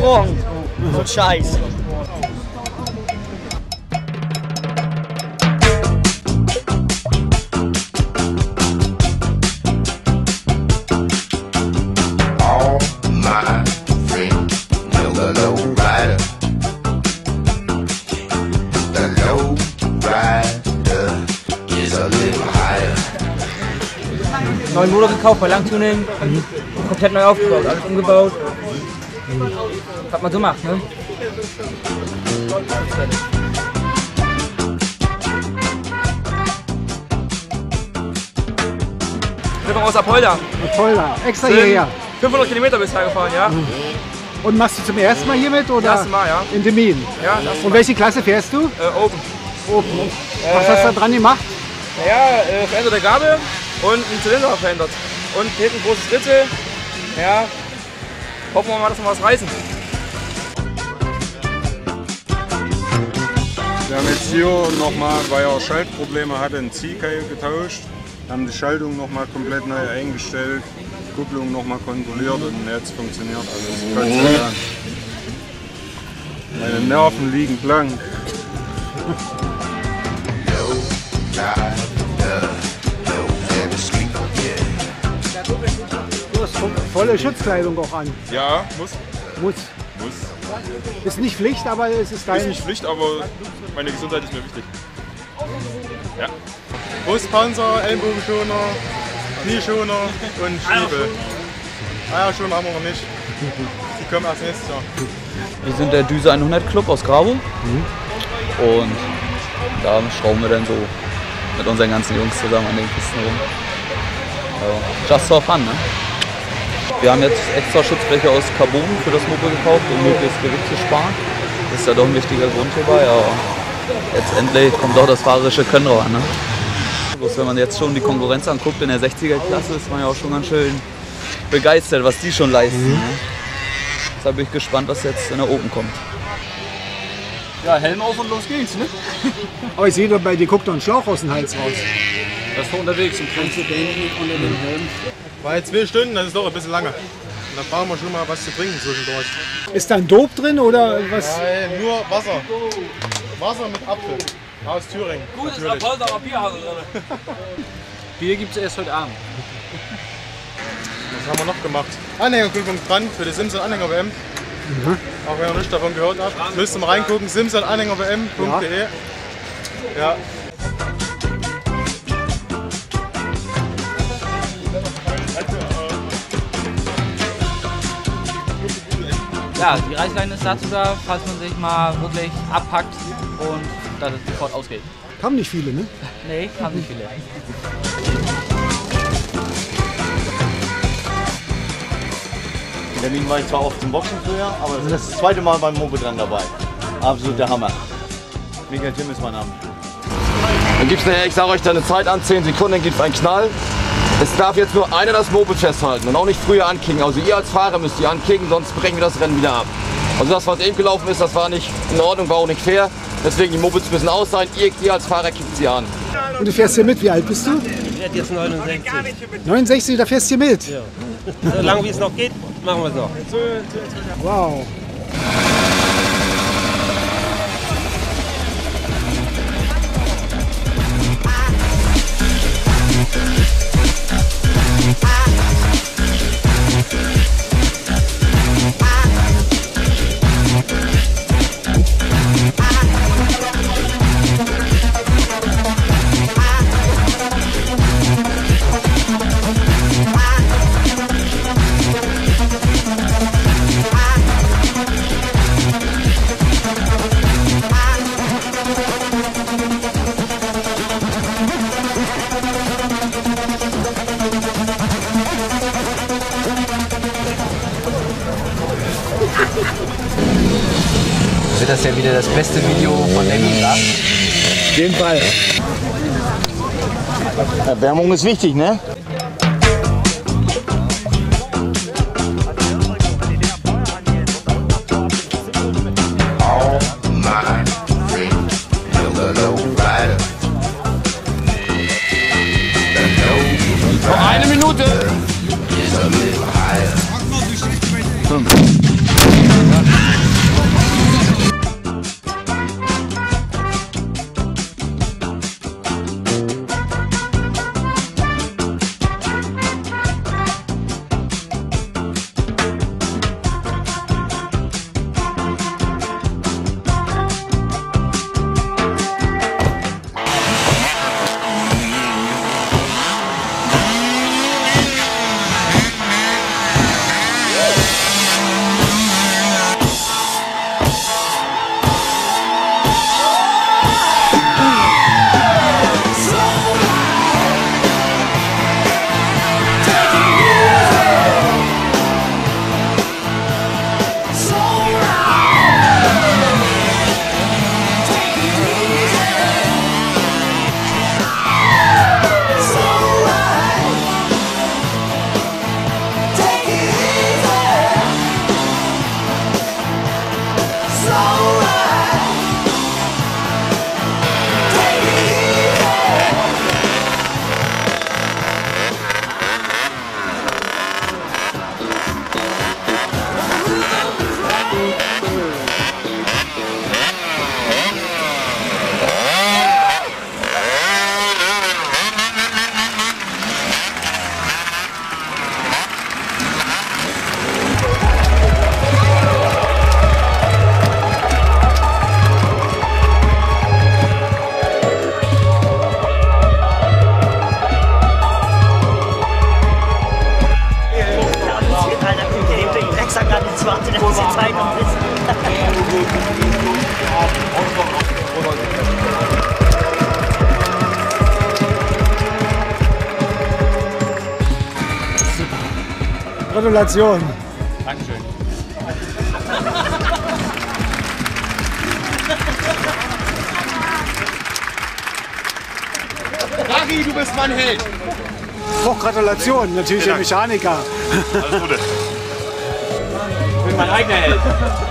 morgen. So ein Scheiß. Neuen Motor gekauft bei Langtuning, komplett neu aufgebaut, alles umgebaut. Was man so macht, ne? Ich bin aus Apolda. Apolda, extra hierher. 500 Kilometer bisher gefahren, ja. Und machst du zum ersten Mal hier mit oder? Das erste Mal, ja. In Demmin. Ja, das erste Mal. Und welche Klasse fährst du? Open. Open. Was hast du da dran gemacht? Naja, veränderte Gabel und ein Zylinder verändert. Und hinten großes Ritzel. Ja, hoffen wir mal, dass wir was reißen. Wir haben jetzt hier nochmal, weil er Schaltprobleme hatte, einen Ziehkeil getauscht. Haben die Schaltung nochmal komplett neu eingestellt, Kupplung nochmal kontrolliert und jetzt funktioniert alles. Gott sei Dank. Meine Nerven liegen blank. Du hast volle Schutzkleidung auch an. Ja, muss. Ist nicht Pflicht, aber es ist dein... Ist nicht Pflicht, aber meine Gesundheit ist mir wichtig. Ja. Brustpanzer, Ellenbogenschoner, Knieschoner und Stiefel. Eierschoner haben wir noch nicht. Die kommen erst nächstes Jahr. Wir sind der Düse 100 Club aus Grabo und da schrauben wir dann so mit unseren ganzen Jungs zusammen an den Kisten rum. Also, just for fun, ne? Wir haben jetzt extra Schutzbleche aus Carbon für das Moped gekauft, um möglichst Gewicht zu sparen. Das ist ja doch ein wichtiger Grund hierbei, aber letztendlich kommt auch das fahrerische Können ran, ne? Bloß wenn man jetzt schon die Konkurrenz anguckt in der 60er-Klasse, ist man ja auch schon ganz schön begeistert, was die schon leisten. Ne? Deshalb bin ich gespannt, was jetzt in der Open kommt. Ja, Helm auf und los geht's, ne? Aber ich sehe doch bei dir, guckt doch ein Schlauch aus dem Hals raus. Das ist unterwegs und kannst du den unter dem Helm. Weil 2 Stunden, das ist doch ein bisschen lange. Und dann brauchen wir schon mal was zu trinken zwischendurch. Ist da ein Dope drin oder was? Nein, nur Wasser. Wasser mit Apfel. Aus Thüringen. Gutes Apolda Bier hat drin. Bier gibt's erst heute Abend. Was haben wir noch gemacht? Anhängerprüfung dran für die Simson Anhänger WM. Auch wenn ihr nicht davon gehört habt, müsst ihr mal reingucken, simsonanhängerwm.de. Ja. Ja, die Reißleine ist dazu da, falls man sich mal wirklich abpackt und dass es sofort ausgeht. Haben nicht viele, ne? Nee, haben nicht viele. In Berlin war ich zwar oft zum Boxen früher, aber das ist das zweite Mal beim Moped dran dabei. Absolut der Hammer. Michael Timm ist mein Name. Dann gibt es nachher, ich sage euch, dann eine Zeit an, 10 Sekunden, dann gibt es einen Knall. Es darf jetzt nur einer das Moped festhalten und auch nicht früher ankicken. Also ihr als Fahrer müsst ihr ankicken, sonst brechen wir das Rennen wieder ab. Also das, was eben gelaufen ist, das war nicht in Ordnung, war auch nicht fair. Deswegen die Mopeds müssen aus sein, ihr als Fahrer kickt sie an. Und du fährst hier mit, wie alt bist du? Ich werde jetzt 69. 69, da fährst du hier mit? Ja. So lange wie es noch geht, machen wir es noch. Wow. Wird das ja wieder das beste Video von Lenny Lach? Auf jeden Fall. Erwärmung ist wichtig, ne? Noch eine Minute! 5. Gratulation. Dankeschön. Rari, du bist mein Held. Hoch Gratulation, natürlich der Mechaniker. Alles Gute. Ich bin mein eigener Held.